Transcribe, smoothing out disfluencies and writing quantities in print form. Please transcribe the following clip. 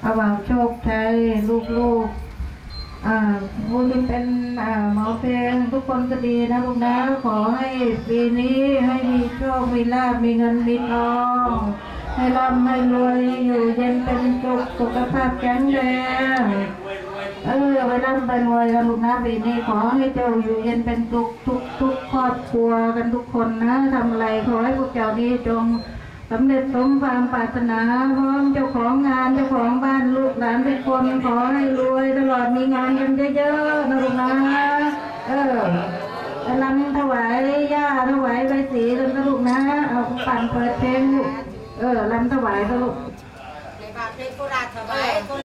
เอาบ่าวโชคชัยลูกๆผู้ที่เป็นหมอเพลงทุกคนก็ดีนะลูกนะขอให้ปีนี้ให้มีโชคมีลาภมีเงินมีทองให้ร่ำให้รวยอยู่เย็นเป็นสุขสุขภาพแข็งแรงไปร่ำไปรวยกันลูกนะปีนี้ขอให้เจ้าอยู่เย็นเป็นสุขทุกครอบครัวกันทุกคนนะทำอะไรขอให้พวกเจ้านี้จงสำเร็จสมความปรารถนาพร้อมเจ้าของงานเจ้าของบ้านลูกหลานทุกคนขอให้รวยตลอดมีงานกันเยอะๆนะลูกนะรำถวายย่าถวายใบสีกันนะลูกนะเอาปั่นเปิดเพลงลูกรำถวายกันลูก